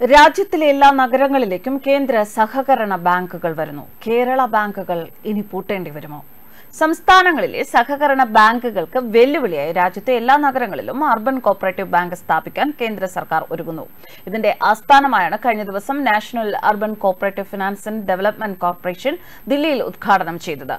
രാജ്യത്തിലെ എല്ലാ നഗരങ്ങളിലേക്കും കേന്ദ്ര സഹകരണ ബാങ്കുകൾ വരുന്നു. കേരള ബാങ്കുകൾ ഇനി പൂട്ടേണ്ടി വരുമോ? സംസ്ഥാനങ്ങളിലെ സഹകരണ ബാങ്കുകൾക്ക് വെല്ലുവിളിയായി രാജ്യത്തെ എല്ലാ നഗരങ്ങളിലും അർബൻ കോപ്പറേറ്റീവ് ബാങ്ക് സ്ഥാപിക്കാൻ കേന്ദ്ര സർക്കാർ ഒരുങ്ങുന്നു. ഇതിന്റെ ആസ്ഥാനമായാണ് കഴിഞ്ഞ ദിവസം national urban cooperative finance and development corporation ദില്ലിയിൽ ഉദ്ഘാടനം ചെയ്തത്.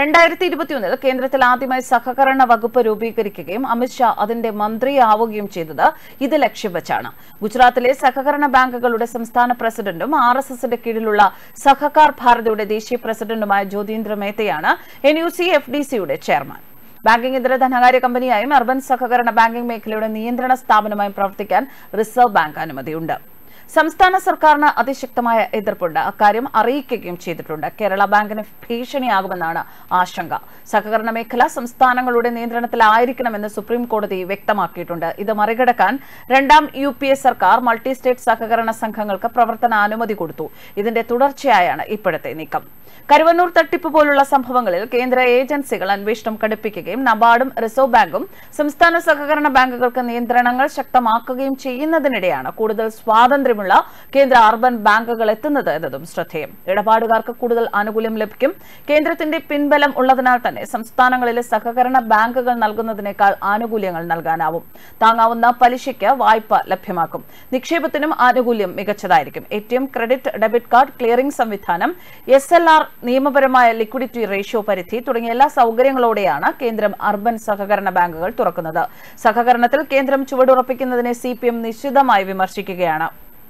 2021 കേന്ദ്രത്തിൽ ആദ്യമായി സഹകരണ വകുപ്പ് രൂപീകരിക്കുകയും അമിത്ഷാ അതിന്റെ മന്ത്രിയാവുകയും ചെയ്തത് ഇത് ലക്ഷ്യം വെച്ചാണ്. ഗുജറാത്തിലെ സഹകരണ ബാങ്കുകളുടെ സംസ്ഥാന പ്രസിഡന്റും RSSന്റെ കീഴിലുള്ള സഹകാർ ഭാരതിയുടെ ദേശീയ പ്രസിഡന്റുമായ ജ്യോതിന്ദ്ര മേത്തയാണ് NUC-FDCയുടെ ചെയർമാൻ. ബാങ്കിംഗ് ഇതര ധനകാര്യ കമ്പനിയായും അർബൻ സഹകരണ ബാങ്കിംഗ് മേഖലയുടെ നിയന്ത്രണ സ്ഥാപനമായും പ്രവർത്തിക്കാൻ റിസർവ് ബാങ്ക് അനുമതിയുണ്ട്. സംസ്ഥാന സർക്കാരിന് അതിശക്തമായ എതിർപ്പുണ്ട്. അക്കാര്യം അറിയിക്കുകയും ചെയ്തിട്ടുണ്ട്. കേരള ബാങ്കിന് ഭീഷണിയാകുമെന്നാണ് ആശങ്ക. സഹകരണ മേഖല സംസ്ഥാനങ്ങളുടെ നിയന്ത്രണത്തിലായിരിക്കണമെന്ന് സുപ്രീം കോടതി വ്യക്തമാക്കിയിട്ടുണ്ട്. ഇത് മറികടക്കാൻ രണ്ടാം UPA സർക്കാർ മൾട്ടി സ്റ്റേറ്റ് സഹകരണ സംഘങ്ങൾക്ക് പ്രവർത്തന അനുമതി കൊടുത്തു. ഇതിന്റെ തുടർച്ചയായാണ് ഇപ്പോഴത്തെ നീക്കം. കരുവന്നൂർ തട്ടിപ്പ് പോലുള്ള സംഭവങ്ങളിൽ കേന്ദ്ര ഏജൻസികൾ അന്വേഷണം കടുപ്പിക്കുകയും നബാർഡും റിസർവ് ബാങ്കും സംസ്ഥാന സഹകരണ ബാങ്കുകൾക്ക് നിയന്ത്രണങ്ങൾ ശക്തമാക്കുകയും ചെയ്യുന്നതിനിടെയാണ് കൂടുതൽ സ്വാതന്ത്ര്യമുള്ള കേന്ദ്ര അർബൻ ബാങ്കുകൾ എത്തുന്നത് എന്നതും ശ്രദ്ധേയം. ഇടപാടുകാർക്ക് കൂടുതൽ ആനുകൂല്യം ലഭിക്കും. കേന്ദ്രത്തിന്റെ പിൻബലം ഉള്ളതിനാൽ തന്നെ സംസ്ഥാനങ്ങളിലെ സഹകരണ ബാങ്കുകൾ നൽകുന്നതിനേക്കാൾ ആനുകൂല്യങ്ങൾ നൽകാനാവും. താങ്ങാവുന്ന പലിശയ്ക്ക് വായ്പ ലഭ്യമാക്കും. നിക്ഷേപത്തിനും ആനുകൂല്യം മികച്ചതായിരിക്കും. ATM, credit, debit card, clearing സംവിധാനം, SLR, നിയമപരമായ ലിക്വിഡിറ്റി റേഷ്യോ പരിധി തുടങ്ങിയ എല്ലാ സൗകര്യങ്ങളോടെയാണ് കേന്ദ്രം അർബൻ സഹകരണ ബാങ്കുകൾ തുറക്കുന്നത്. സഹകരണത്തിൽ കേന്ദ്രം ചുവടുറപ്പിക്കുന്നതിനെ CPM നിശ്ചിതമായി വിമർശിക്കുകയാണ്.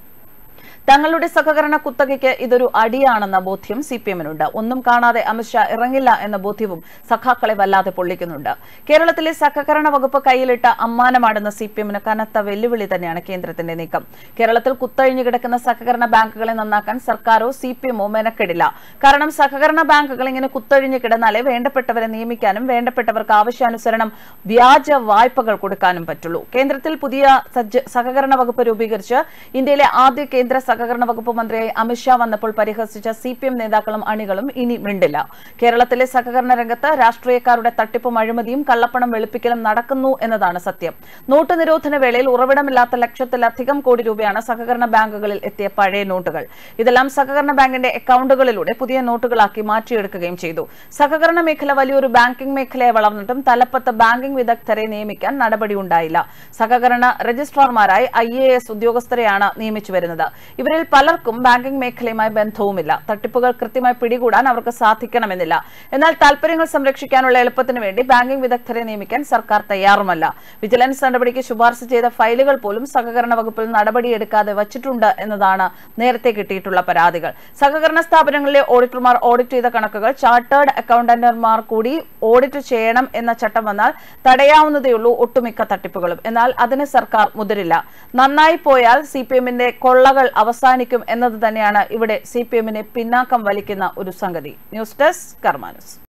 തങ്ങളുടെ സഹകരണ കുത്തകയ്ക്ക് ഇതൊരു അടിയാണെന്ന ബോധ്യം CPMനുണ്ട്. ഒന്നും കാണാതെ അമിത്ഷാ ഇറങ്ങില്ല എന്ന ബോധ്യവും സഖാക്കളെ വല്ലാതെ പൊള്ളിക്കുന്നുണ്ട്. കേരളത്തിലെ സഹകരണ വകുപ്പ് കയ്യിലിട്ട അമ്മാനമാടുന്ന CPMന് കനത്ത വെല്ലുവിളി തന്നെയാണ് കേന്ദ്രത്തിന്റെ നീക്കം. കേരളത്തിൽ കുത്തഴിഞ്ഞു കിടക്കുന്ന സഹകരണ ബാങ്കുകളെ നന്നാക്കാൻ സർക്കാരോ CPMോ മെനക്കെടില്ല. കാരണം സഹകരണ ബാങ്കുകൾ ഇങ്ങനെ കുത്തഴിഞ്ഞു കിടന്നാലേ വേണ്ടപ്പെട്ടവരെ നിയമിക്കാനും വേണ്ടപ്പെട്ടവർക്ക് ആവശ്യാനുസരണം വ്യാജ വായ്പകൾ കൊടുക്കാനും പറ്റുള്ളൂ. കേന്ദ്രത്തിൽ പുതിയ സഹകരണ വകുപ്പ് രൂപീകരിച്ച് ഇന്ത്യയിലെ ആദ്യ കേന്ദ്ര സഹകരണ വകുപ്പ് മന്ത്രിയായി അമിത്ഷാ വന്നപ്പോൾ പരിഹസിച്ച CPM നേതാക്കളും അണികളും ഇനി മിണ്ടില്ല. കേരളത്തിലെ സഹകരണ രംഗത്ത് രാഷ്ട്രീയക്കാരുടെ തട്ടിപ്പും അഴിമതിയും കള്ളപ്പണം വെളുപ്പിക്കലും നടക്കുന്നു എന്നതാണ് സത്യം. നോട്ട് നിരോധന വേളയിൽ ഉറവിടമില്ലാത്ത ലക്ഷത്തിലധികം കോടി രൂപയാണ് സഹകരണ ബാങ്കുകളിൽ എത്തിയ പഴയ നോട്ടുകൾ. ഇതെല്ലാം സഹകരണ ബാങ്കിന്റെ അക്കൗണ്ടുകളിലൂടെ പുതിയ നോട്ടുകളാക്കി മാറ്റിയെടുക്കുകയും ചെയ്തു. സഹകരണ മേഖല വലിയൊരു ബാങ്കിംഗ് മേഖലയെ വളർന്നിട്ടും തലപ്പത്ത് ബാങ്കിംഗ് വിദഗ്ധരെ നിയമിക്കാൻ നടപടിയുണ്ടായില്ല. സഹകരണ രജിസ്ട്രാർമാരായി IAS ഉദ്യോഗസ്ഥരെയാണ് നിയമിച്ചു വരുന്നത്. ഇവരിൽ പലർക്കും ബാങ്കിംഗ് മേഖലയുമായി ബന്ധവുമില്ല. തട്ടിപ്പുകൾ കൃത്യമായി പിടികൂടാൻ അവർക്ക് സാധിക്കണമെന്നില്ല. എന്നാൽ താൽപര്യങ്ങൾ സംരക്ഷിക്കാനുള്ള എളുപ്പത്തിന് വേണ്ടി ബാങ്കിംഗ് വിദഗ്ധരെ നിയമിക്കാൻ സർക്കാർ തയ്യാറുമല്ല. വിജിലൻസ് നടപടിക്ക് ശുപാർശ ചെയ്ത ഫയലുകൾ പോലും സഹകരണ വകുപ്പിൽ നടപടിയെടുക്കാതെ വച്ചിട്ടുണ്ട് എന്നതാണ് നേരത്തെ കിട്ടിയിട്ടുള്ള പരാതികൾ. സഹകരണ സ്ഥാപനങ്ങളിലെ ഓഡിറ്റർമാർ ഓഡിറ്റ് ചെയ്ത കണക്കുകൾ ചാർട്ടേഡ് അക്കൗണ്ടന്റുമാർ കൂടി ഓഡിറ്റ് ചെയ്യണം എന്ന ചട്ടം വന്നാൽ തടയാവുന്നതേയുള്ളൂ ഒട്ടുമിക്ക തട്ടിപ്പുകളും. എന്നാൽ അതിന് സർക്കാർ മുതിരില്ല. നന്നായി പോയാൽ CPMന്റെ കൊള്ളകൾ അവസാനിക്കും എന്നത് തന്നെയാണ് ഇവിടെ CPMനെ പിന്നാക്കം വലിക്കുന്ന ഒരു സംഗതി. News desk കർമാനസ്.